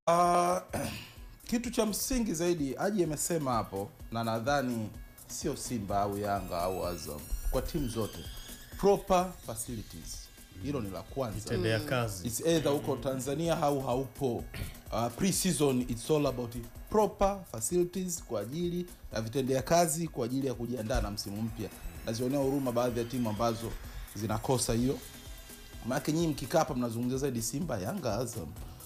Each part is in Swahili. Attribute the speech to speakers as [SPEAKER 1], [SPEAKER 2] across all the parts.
[SPEAKER 1] Kitu cha msingi zaidi Haji amesema hapo, na nadhani sio Simba au Yanga au Azam, kwa timu zote proper facilities. Hilo ni la kwanza.
[SPEAKER 2] Vitendea kazi.
[SPEAKER 1] It's either uko Tanzania au haupo. Pre-season it's all about proper facilities kwa ajili ya vitendea kazi, kwa ajili ya kujiandaa na msimu mpya. Nazionea huruma baadhi ya timu ambazo zinakosa hiyo. Maana nyinyi mkikaa hapa mnazungumzia zaidi Simba, Yanga, Azam.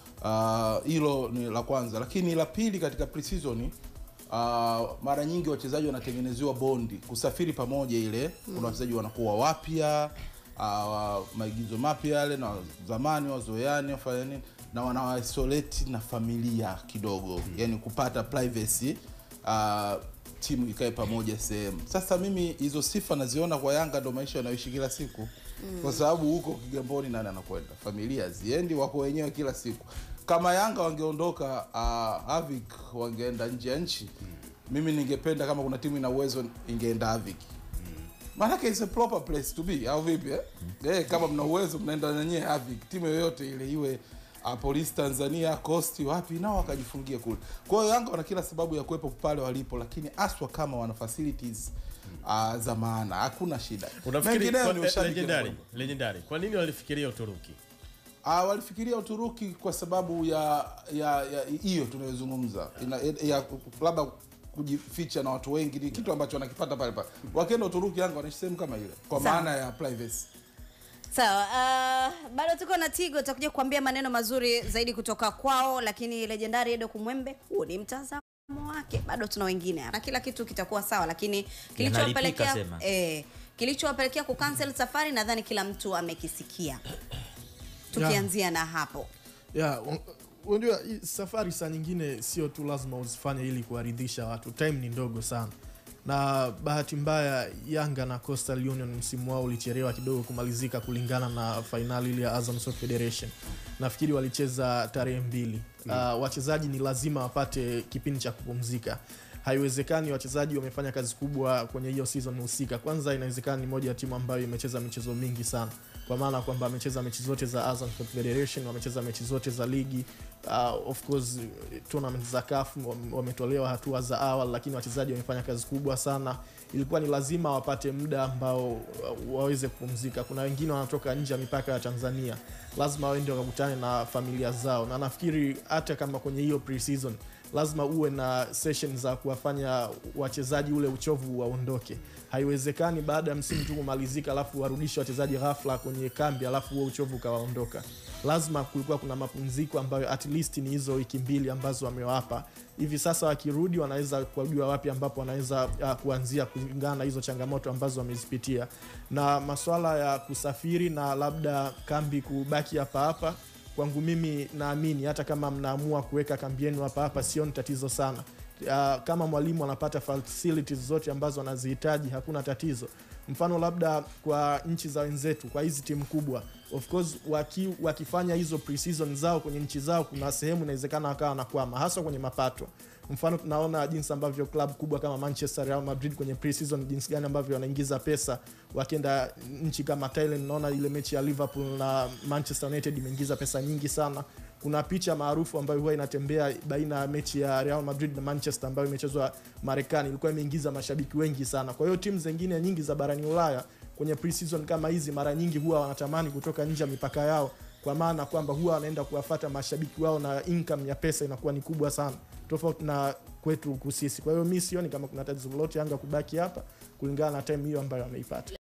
[SPEAKER 1] Hilo ni la kwanza. Lakini la pili, katika pre-season mara nyingi wachezaji wanatengenezewa bondi kusafiri pamoja ile. Kuna wachezaji wanakuwa wapya, maigizo mapya yale na zamani wazoeani wafanya nini, na wana isolate na familia kidogo. Yani kupata privacy, timu ikae pamoja sehemu. Sasa mimi hizo sifa naziona kwa Yanga, ndo maisha yanayoishi kila siku. Kwa sababu huko Kigamboni nani anakwenda? Familia ziendi, wako wenyewe kila siku. Kama Yanga wangeondoka AVIC wangeenda nje ya nchi, mimi ningependa kama kuna timu ina uwezo ingeenda AVIC. Maana it's a proper place to be, au vipi kama mna uwezo mnaenda nanyewe AVIC, timu yoyote ile, iwe Police Tanzania, Coast, wapi, nao wakajifungia kule. Kwa hiyo Yanga wana kila sababu ya kuwepo pale walipo, lakini aswa kama wana facilities za maana, hakuna shida.
[SPEAKER 2] Unafikiri legendary kwa nini walifikiria Uturuki?
[SPEAKER 1] Walifikiria Uturuki kwa sababu ya hiyo tunayozungumza, ya labda kujificha na watu wengi, ni kitu ambacho wanakipata pale pale. Wakienda Uturuki, Yanga wanaishi sehemu kama ile, kwa maana ya privacy.
[SPEAKER 3] Sawa, bado tuko na Tigo, tutakuja kuambia maneno mazuri zaidi kutoka kwao, lakini legendary Edo KUMWEMBE, huu ni mtazamo wake. Bado tuna wengine na kila kitu kitakuwa sawa, lakini kilichowapelekea kucancel safari nadhani kila mtu amekisikia. Tukianzia na hapo.
[SPEAKER 4] Unajua safari saa nyingine sio tu lazima uzifanye ili kuwaridhisha watu. Time ni ndogo sana. Na bahati mbaya Yanga na Coastal Union msimu wao ulichelewa kidogo kumalizika kulingana na finali ile ya Azam Soft Federation. Nafikiri walicheza tarehe 2. Wachezaji ni lazima wapate kipindi cha kupumzika. Haiwezekani wachezaji wamefanya kazi kubwa kwenye hiyo season husika. Kwanza inawezekana ni moja ya timu ambayo imecheza michezo mingi sana. Kwa maana kwamba amecheza mechi zote za Azam Soft Federation, wamecheza mechi zote za ligi, of course tournament za CAF wametolewa hatua za awali, lakini wachezaji wamefanya kazi kubwa sana. Ilikuwa ni lazima wapate muda ambao waweze kupumzika. Kuna wengine wanatoka nje ya mipaka ya Tanzania, lazima waende wakakutane na familia zao. Na nafikiri hata kama kwenye hiyo pre-season lazima uwe na session za kuwafanya wachezaji ule uchovu waondoke. Haiwezekani baada ya msimu tu kumalizika alafu warudishe wachezaji ghafla kwenye kambi alafu huo uchovu kawaondoka. Lazima kulikuwa kuna mapumziko ambayo at least ni hizo wiki 2 ambazo wamewapa. Hivi sasa wakirudi wanaweza kujua wapi ambapo wanaweza kuanzia kulingana na hizo changamoto ambazo wamezipitia. Na masuala ya kusafiri na labda kambi kubaki hapa, kwangu mimi naamini hata kama mnaamua kuweka kambi yenu hapa sio tatizo sana. Kama mwalimu anapata facilities zote ambazo anazihitaji hakuna tatizo. Mfano labda kwa nchi za wenzetu, kwa hizi timu kubwa, of course wakifanya hizo pre-season zao kwenye nchi zao, kuna sehemu inawezekana wakawa wanakwama hasa kwenye mapato. Mfano tunaona jinsi ambavyo club kubwa kama Manchester, Real Madrid kwenye pre-season jinsi gani ambavyo wanaingiza pesa. Wakienda nchi kama Thailand, naona ile mechi ya Liverpool na Manchester United imeingiza pesa nyingi sana. Kuna picha maarufu ambayo huwa inatembea baina ya mechi ya Real Madrid na Manchester ambayo imechezwa Marekani, ilikuwa imeingiza mashabiki wengi sana. Kwa hiyo timu zingine nyingi za barani Ulaya kwenye pre-season kama hizi mara nyingi huwa wanatamani kutoka nje ya mipaka yao, kwa maana kwamba huwa wanaenda kuwafuata mashabiki wao na income ya pesa inakuwa ni kubwa sana tofauti na kwetu kusisi. Kwa hiyo mimi sioni kama kuna tatizo lolote Yanga kubaki hapa kulingana na time hiyo ambayo wameipata.